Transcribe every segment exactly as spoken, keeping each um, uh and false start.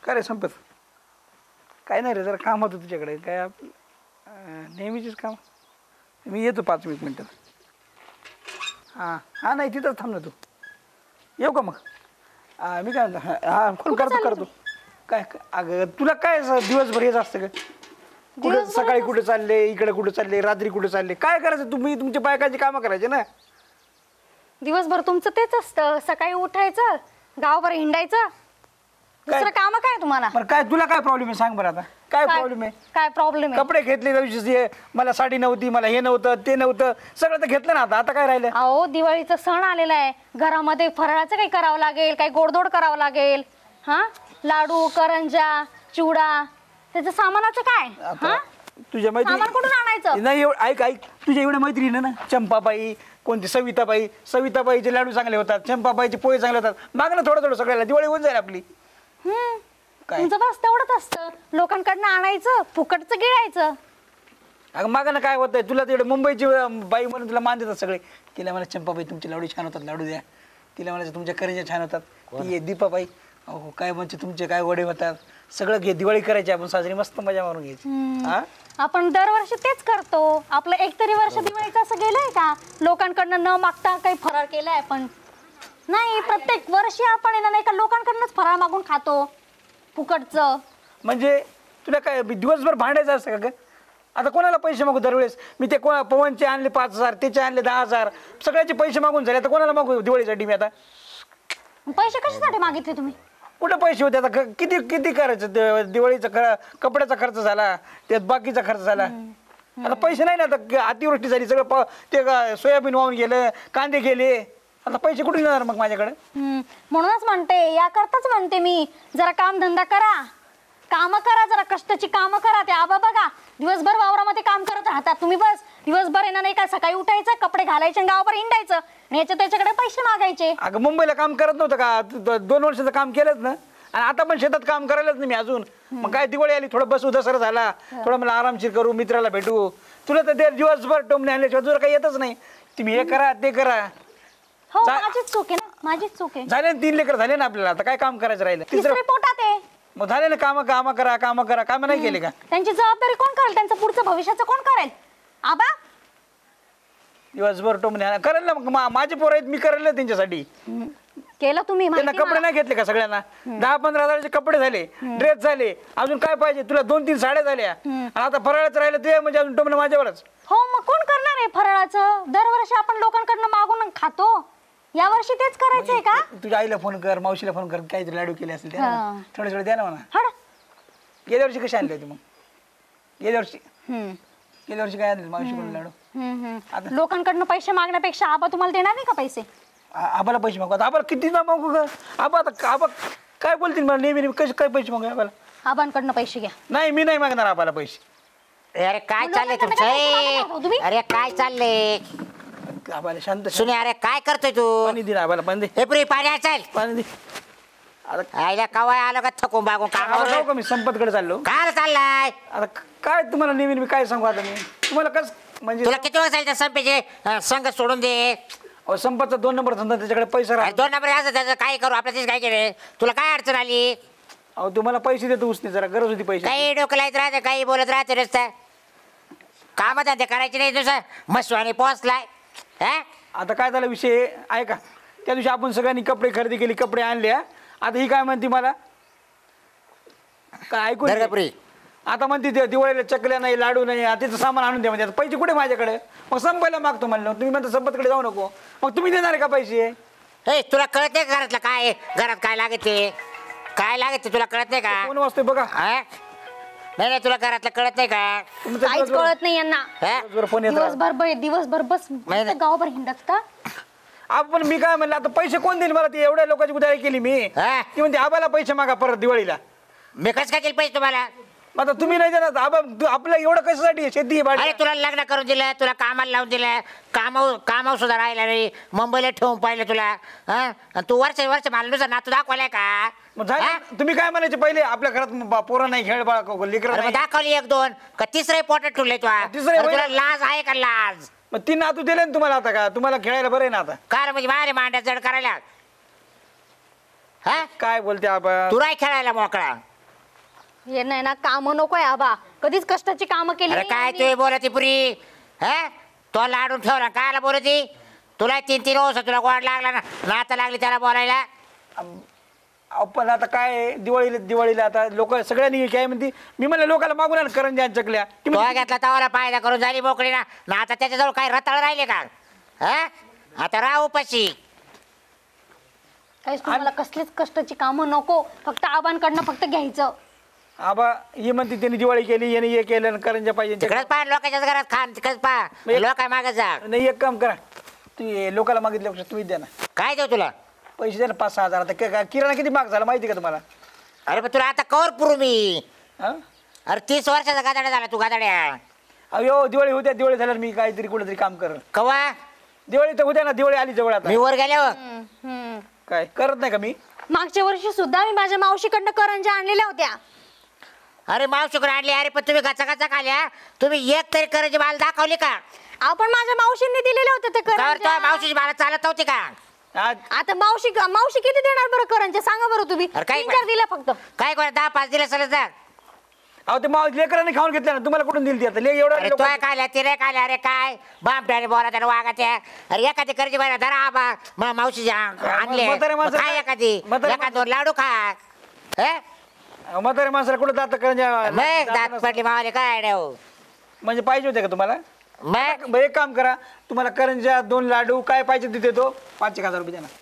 काय रे संपत? काय नाही रे, जरा काम होतं तुझ्याकडे. काय आप नेहमीचीच काम. मी येतो पाच एक मिनटात. हां हां नाही तिथंच थांब ना तू. येऊ का मग? मी काय म्हणतो, हां फोन करतो करतो. काय अगं तुला काय दिवसभर येत असतं का? कुठे सकाळी कुठे चालले, इकडे कुठे चालले, रात्री कुठे चालले, काय करायचं? तुम्ही तुमच्या बायकाची कामं करायचे ना. दिवसभर तुमचं तेच असतं. सकाळी उठायचं, गावभर हिंडायचं, दुसरं काम काय तुम्हाला? बरं काय तुला काय प्रॉब्लेम आहे सांग बरं आता. काय प्रॉब्लेम आहे? काय प्रॉब्लेम आहे? कपडे घेतले त्या दिवशी, मला साडी नव्हती, मला हे नव्हतं ते नव्हतं, सगळं तर घेतलं ना. आता आता काय राहिलं? अहो दिवाळीचा सण आलेला आहे, घरामध्ये फराळाचं काही करावं लागेल, काही गोडधोड करावं लागेल. हा लाडू, करंजा, चिवडा, त्याचं सामानाचं काय? हा तुझ्या सामान कुठून मैत्रिणी आणायचं? नाही एवढं ऐक ऐक तुझ्या एवढ्या मैत्रिणी ना, चंपाबाई, कोणती सविताबाई, सविताबाईचे लाडू चांगले होतात, चंपाबाईचे पोहे चांगले होतात. माग ना थोडं थोडं सगळ्याला, दिवाळी होऊन जाईल आपली. हम्म तुमचं बस तेवढंच असतं, लोकांकडनं आणायचं, फुकटचं गिळायचं. अगं मागं काय होतंय, तुला तेवढे मुंबईची बाई म्हणून तुला मान देतात सगळे. तिला मला चंपाबाई तुमचे लाडू छान होतात, लाडू द्या. तिला म्हणायचं तुमच्या करंज्या छान होतात. ती दीपाबाई, अहो काय म्हणजे तुमचे काय वडे होतात. सगळं घे, दिवाळी करायची आपण साजरी, मस्त मजा मारून घ्यायची. हा आपण दरवर्षी तेच करतो. आपलं एक तरी वर्ष दिवाळीचं असं गेलंय का लोकांकडनं न मागता काही फराळ केलाय आपण? नाही, प्रत्येक वर्षी आपण येणार नाही का लोकांकडनंच फराळ मागून खातो फुकटचं. म्हणजे तुला काय दिवसभर भांडायचं असतं का ग? आता कोणाला पैसे मागू दरवेळेस? मी ते कोणा पवनचे आणले पाच हजार, त्याचे आणले दहा हजार, सगळ्याचे पैसे मागून झाले. आता कोणाला मागू दिवाळीसाठी मी? आता पैसे कशासाठी मागितले तुम्ही? कुठे पैसे होते? आता किती किती करायचं? दिवाळीचा ख कपड्याचा खर्च झाला, त्यात बाकीचा खर्च झाला. आता पैसे नाही ना. आता अतिवृष्टी झाली, सगळं प ते सोयाबीन वाहून गेलं, कांदे गेले. आता पैसे कुठे येणार मग माझ्याकडे? म्हणूनच म्हणते, याकरताच म्हणते मी, जरा काम धंदा करा, काम करा, जरा कष्टाची कामं करा. ते आबा बघा दिवसभर वावरामध्ये काम करत राहतात, तुम्ही बस दिवसभर येणार नाही का, सकाळी उठायचं, कपडे घालायचे, गावावर हिंडायचं, आणि याच्या त्याच्याकडे पैसे मागायचे. अगं मुंबईला काम करत नव्हतं का? दोन वर्षाचं काम केलंच ना. आणि आता पण शेतात काम करायलाच नाही मी अजून. मग काय दिवाळी आली, थोडं बसू, दसरा झाला, थोडं मला आरामशीर करू, मित्राला भेटू. तुला तर ते दिवसभर टोमणे आणल्याशिवाय तुला काही येतच नाही. तुम्ही हे करा ते करा. हो माझीच चूक आहे ना, माझीच चूक आहे. झाले ना, तीन लेकर झाले ना आपल्याला, आता काय काम करायचं राहिलं? तिसरे पोटात आहे. मग झाले ना काम, काम करा काम करा. काम नाही केले का? त्यांची जबाबदारी कोण करेल? त्यांचं पुढचं भविष्याचं कोण करेल? आबा दिवसभर टोमणे करेल ना. मग माझे पोरं आहेत, मी करेल ना त्यांच्यासाठी. केलं तुम्ही? त्यांना कपडे नाही घेतले का सगळ्यांना? दहा पंधरा हजाराचे कपडे झाले, ड्रेस झाले, अजून काय पाहिजे तुला? दोन तीन साड्या झाल्या, आणि आता फराळाचं राहिलं ते म्हणजे अजून टोमणे माझ्यावरच. हो मग कोण करणार आहे फराळाचं? दरवर्षी आपण लोकांकडनं मागून खातो, या वर्षी तेच करायचंय का? तुझ्या आईला फोन कर, मावशीला फोन कर, काहीतरी लाडू केले असतील थोडे थोडे द्या ना म्हणा. हड गेल्या वर्षी कशी आणली होती मग? गेल्या वर्षी गेल्या वर्षी काय आणले मावशीकडून लाडू? लोकांकडनं पैसे मागण्यापेक्षा आबा तुम्हाला देणार नाही का पैसे? आबाला पैसे मागू? आता आबाला किती ना मागू ग? आबा आता आबा काय बोलतील मला नेहमी नेहमी? कसे काय पैसे मागू आबाला? आबांकडनं पैसे घ्या. नाही मी नाही मागणार आबाला पैसे. अरे काय चाललंय तुमचं? अरे काय चाललंय? आबाला शांत सुने, अरे काय करतोय तू? पाणी दे आबाला, पाणी दे. हे पुरी पाणी चल. पाणी दे. आता आईला कवाय आलो का थकून बागून आबा जाऊ काम? का मी संपतकडे चाललो? काय चाललाय? आता काय तुम्हाला नेहमी नेहमी काय सांगू? आता मी तुम्हाला कस म्हणजे तुला किती वेळ जायचं संपेचे संघ सोडून दे. अहो संपतचा दोन नंबर धंदा, त्याच्याकडे पैसा अरे राहतो. दोन नंबर असं त्याचं काय करू? आपल्या तिथे काय केले? तुला काय अडचण आली? अहो तुम्हाला पैसे देतो उसने, जरा गरज होती पैसे. काही डोकं लायत राहते, काही बोलत राहते नुसतं. काम धंदे करायचे नाही नुसतं मस्वानी पोचलाय. हा आता काय झाला विषय आहे का? त्या दिवशी आपण सगळ्यांनी कपडे खरेदी केली, कपडे आणले. आता ही काय म्हणते मला, काय ऐकून दर्गापुरी आता म्हणते ते दिवाळीला चकल्या नाही, लाडू नाही, तिचं सामान आणून द्या म्हणजे. आता पैसे कुठे माझ्याकडे? मग संपायला मागतो म्हणलं. तुम्ही म्हणता संपतकडे जाऊ नको, मग तुम्ही देणार आहे का पैसे? हे तुला कळत नाही का घरातलं काय आहे? घरात काय लागत ते काय लागत ते तुला कळत नाही का? कोण वाजतोय बघा. हा? नाही नाही तुला घरातलं कळत नाही का? तुमचं काहीच दिवसभर- कळत नाही यांना. हा? दिवसभर फोन येत राहतो. दिवसभर ब- दिवसभर बस नाही, नाही. गावभर हिंडत का? आपण मी काय म्हणलं, आता पैसे कोण देईल मला? ती एवढ्या लोकांची उधारी केली मी. हा? ती म्हणते आबाला पैसे मागा परत दिवाळीला. मी कसं काय केलं पाहिजे तुम्हाला? मग आता तुम्ही नाही देणार आबा? तू- आपलं एवढं कशासाठी? शेती आहे, भाडी. अरे तुला लग्न करून दिलं, तुला कामाला लावून दिलं, कामावर कामावर सुद्धा राहिला नाही, मुंबईला ठेवून पाहिलं तुला. हा? आणि तू वर्ष वर्ष मला नुसतं नातू दाखवलाय का? मग हा? झालं, तुम्ही काय म्हणायचे पहिले? आपल्या घरात बा- पोरं नाही, खेळ बाळा लेकर अरे मग नाही. दाखवली एक दोन का तिसरे पोटात ठेवले तू? तिसरे अरे होय. तुला लाज आहे का? लाज मग ती नातू दिले ना तुम्हाला. आता का तुम्हाला खेळायला बरं आहे ना आता? कार म्हणजे मारे मांड्या जड करायला. हा? काय बोलते आबा? तू नाही खेळायला मोकळा. हे नाही ना काम नकोय आबा, कधीच कष्टाची कामं केली अरे नाही काय यांनी. तू बोलती पुरी हा तो लाडून ठेवला कायला बोलती तुला तीन तीन वर्ष तुला गोड लागला ना नाता लागली त्याला बोलायला. अहो, पण आता काय आहे, दिवाळीला दिवाळीला आता लोक सगळ्यांनी काय म्हणते मी म्हणलं लोकांना मागून आण करंज्या आणि चकल्या ती तो म्हणते, घेतला तवाला फायदा करून झाली मोकळी ना ना आता त्याच्याजवळ काय रताळ राहिले का हा आता राहू उपाशी. काहीच तुम्हाला कसलीच कष्टाची कामं नको, फक्त आबांकडनं फक्त घ्यायचं. आबा ही म्हणते त्यांनी दिवाळी केली याने हे केलं आणि करंज्या पाहिजे तिकडेच पहा लोकांच्याच घरात खान तिकडेच पहा लोक मागे जा. नाही एक काम करा तुम्ही लोकांना मागितल्यापेक्षा तुम्ही द्या ना काय देऊ तुला पैसे द्या ना पाच सहा हजार आता कि- काय किराणा किती महाग झाला माहिती का तुम्हाला अरे पण तुला आता कवर पुरू मी हा अरे तीस वर्षाचा गादाड्या झाला तू गादाड्या अयो दिवाळी होत्या दिवाळी झाल्यावर मी काहीतरी कुठेतरी काम करत कवा दिवाळी तर उद्या ना दिवाळी आली जवळ आता मी वर गेल्यावर हम्म, हम्म. काय करत नाही का मी मागच्या वर्षी सुद्धा मी माझ्या मावशीकडनं करंज्या आणलेल्या होत्या. अरे मावशीकडे आणली अरे पण तुम्ही गचा गचा खाल्या तुम्ही एक तरी करायची माल दाखवली का आपण माझ्या मावशींनी दिलेले होते ते तर तो करंज्या. मावशीची मला चालत नव्हती का आज आता मावशी मावशी किती देणार बरं करंज्या सांगा बरं तुम्ही. अरे काय- तीन चार दिल्या फक्त. काय कोण दहा पाच दिले सलग जा अहो ते माव लेकरांनी खाऊन घेतलं ना तुम्हाला कुठून दिली ती आता ले एवढं अरे तो खाल्या तिने खाल्या अरे काय बामट्याने बोला त्याने वागाच्या अरे एखादी करायची बरं धरा आबा मा मावशी आणले म्हातारे मग माणसं काय काय- एखादी म्हातारे एखाद दोन लाडू खा हे? म्हातारे माणसाला कुठं दात करंज्या मग दात दात पडली मावाले काय देऊ म्हणजे पाहिजे होते का तुम्हाला मग बरं, एक काम करा तुम्हाला करंज्या दोन लाडू काय पाहिजे ते देतो पाच एक हजार रुपये द्या ना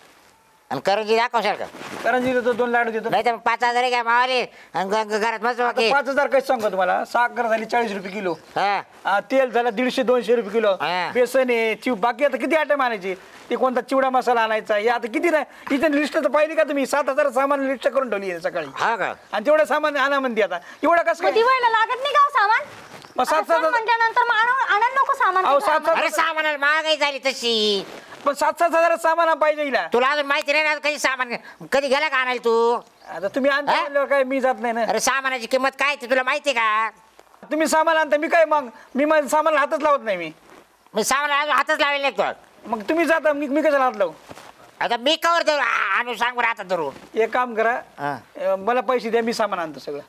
आणि करंजी दाखवशाल का करंजी देतो दोन लाडू देतो नाही तर मग पाच हजार घ्या मावाले आणि ग- ग- घरात मस्त आता बाकी पाच हजार कसं सांगू तुम्हाला साखर झाली चाळीस रुपये किलो हा आ, तेल झालं दीडशे दोनशे रुपये किलो हा. बेसन आहे चिव बाकी आता किती आयटम आणायची ते कोणता चिवडा मसाला आणायचा हे आता किती नाही इथे लिस्ट तर पाहिली का तुम्ही सात हजार सामान लिस्ट करून ठेवली आहे सकाळी हा का आणि तेवढं सामान आणा म्हणते आता एवढं कसं मग काय दिवाळीला लागत नाही का हो सामान? मग सात- आता सात सण हजार- म्हटल्यानंतर मग आणू- आणायला नको सामान अहो, तिथं सात- सात- अरे सामानाला महागाई झाली तशी पण सात सात हजार सामान पाहिजे हिला. तुला अजून माहिती नाही ना कधी सामान कधी गेला का आणायला तू आता तुम्ही आणता हा? म्हणल्यावर काय मी जात नाही ना अरे सामानाची किंमत काय ते तुला माहिती का तुम्ही सामान आणता मी काय मग मी माझ्या सामानाला हातच लावत नाही मी मी सामान अजून हातच लावले तो मग तुम्ही जाता मी मी कशाला हात लावू आता मी कवर देऊ आ- आणू सांग बरं आता धरून एक काम करा हा. अं, मला पैसे द्या मी सामान आणतो सगळं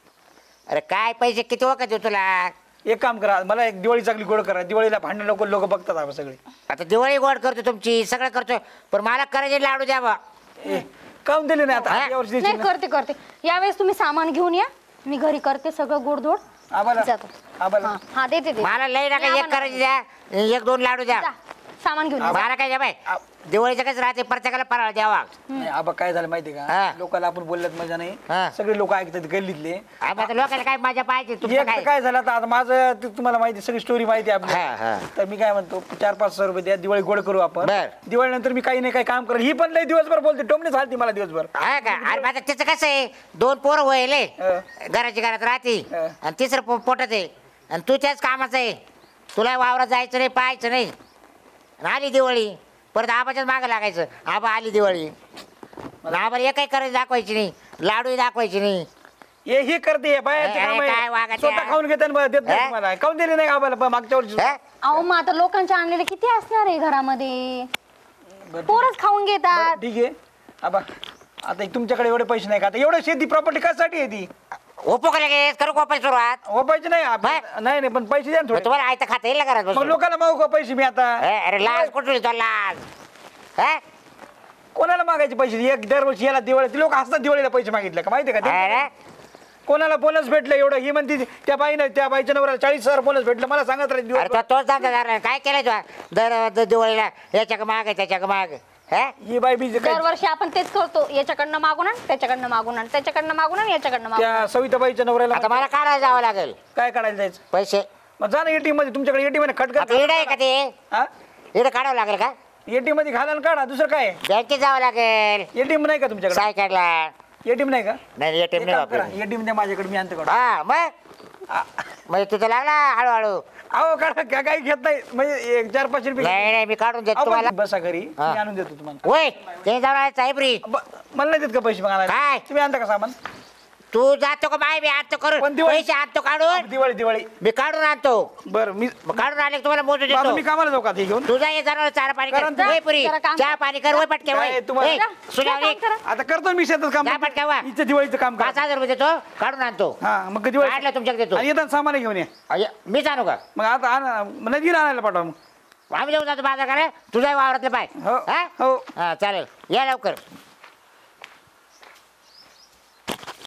अरे काय पैसे किती वखत देऊ तुला एक काम करा मला एक दिवाळी चांगली गोड करा दिवाळीला भांडण लोक लोक बघतात आपण सगळे आता दिवाळी गोड करतो तुमची सगळं करतो पण मला करायचे लाडू द्या बा ए, काहून दिले नाही हा? आता या वर्षी नाही देशील ना? करते करते यावेळेस तुम्ही सामान घेऊन या, मी घरी करते सगळं गोडधोड. आम्हाला जातो. आम्हाला हा हा, देते देते. मला लई नका या एक बनवा. करायची द्या एक दोन लाडू द्या जा, सामान घेऊन या. मला काय द्या बाय आ- दिवाळीचं कसं राहते प्रत्येकाला फराळ द्यावा नाही, आबा काय झालं माहिती हा. का लोकांना आपण बोलल्यात मजा हा. नाही सगळे लोक ऐकतात गल्लीतले आता लोकांना काय मजा पाहिजे तुमचं एक तर काय काय झालं आता आता माझं ते तुम्हाला माहिती सगळी स्टोरी माहिती आहे हा, हा. आपली तर मी काय म्हणतो चार पाच हजार रुपये द्या दिवाळी गोड करू आपण बर. दिवाळीनंतर मी काही नाही काही काम करेल ही पण लई दिवसभर बोलते टोमने चालते मला दिवसभर हा का अरे माझं त्याचं कसं आहे दोन पोरं व्हायले हा. घराची घरात राहते हा. आणि तिसरं पो- पोटात आहे आणि तू त्याच कामाचं आहे तुला वावरात जायचं नाही पाहायचं नाही आणि आली दिवाळी परत आबाच्याच मागं लागायचं आबा आली दिवाळी आणि आबाला एकही करायची दाखवायची नाही लाडूही दाखवायची नाही हे ही करते बाहेरचे अरे, काम आहे. काय वागायचं? स्वतः खाऊन घेते आणि देत नाही हा? तुम्हाला काऊन दिले नाही आम्हाला प- मागच्या वर्षी हा? अहो मग आता लोकांच्या आणलेले किती असणार आहे घरामध्ये, बरं, पोरच खाऊन घेतात. बरं, ठीक आहे आबा आता एक तुमच्याकडे एवढे पैसे नाही का आता एवढं शेती प्रॉपर्टी कशासाठी आहे ती ओपो का लगेच करू का पैसे सुरुवात हो पैसे नाही आप- बाय. नाही नाही पण पैसे द्या ना मग थोडे तुम्हाला आयतं खाता येईल ना घरात मग बसून? लोकांना मागू का पैसे मी आता ए, अरे लाज कुठली तो लाज हा? कोणाला मागायचे पैसे एक दरवर्षी याला दिवाळी लोक असतात दिवाळीला पैसे मागितले का माहिती आहे का ते? अरे कोणाला बोनस भेटलं एवढं ही म्हणते त्या बाईनं त्या बाईच्या नवऱ्याला चाळीस हजार बोनस भेटलं मला सांगत राहील अरे दिवसभर. तो तोच धंदा काय केलं तू दर दर दिवाळीला याच्या का माग त्याच्या का माग हा ही बाई बी जे काय दरवर्षी आपण तेच करतो, याच्याकडनं मागून आण त्याच्याकडनं मागून आण त्याच्याकडनं मागून आण याच्याकडनं मागून आण. त्या सविताबाईच्या नवऱ्याला आता मला काढायला जावं लागेल काय काढायला जायचं पैसे मग जा ना एटीएम मध्ये तुमच्याकडे एटीएम मध्ये खटखट आता इड आहे का ते हा इड काढावं लागेल का एटीएम मध्ये घाला आणि काढा दुसरं काय बँकेत जावं लागेल एटीएम नाही का तुमच्याकडे सायकलला एटीएम नाही का नाही एटीएम नाही वापरत एटीएम द्या माझ्याकडे मी आणतो काढून. हा मग आ- म्हणजे तुझं लागला हळूहळू अहो काढा का- काही घेत नाही म्हणजे एक चार पाचशे रुपये नाही नाही मी काढून देतो अहो, तुम्हाला पण बसा घरी हा. मी आणून देतो तुम्हाला होय ते जाऊन साहेबरी ब- मला नाही देत का पैसे मग आणायला? काय? तुम्ही आणता का सामान तू जातो का माय मी आणतो करून पण दिवाळी- पैसे आणतो काढून दिवाळी दिवाळी मी काढून आणतो बरं मी मग काढून आले की तुम्हाला मोजून आता देतो मी कामाला जाऊ का ते घेऊन तुझा ये जनावर चारा पाणी कर करा ना. वय पुरी जरा काम चहा कर. पाणी कर वय पटके काय वय तुम्हाला- ए, जा, सुन्यावरी, काम करा. आता करतो मी शेतात काम जा पटकन वा. इथं दिवाळीचं काम पाच कर हजार रुपये देतो काढून आणतो हा मग दिवाळी काढलं तुमच्याकडे देतो आणि येताना सामान घेऊन ये अय, मीच आणू का मग आता आण नदीला आणायला पाठवा मग आम्ही जाऊ जातो बाजार करायला तुझ्या वावरातले पाय हो हा? हो हा चालेल या लवकर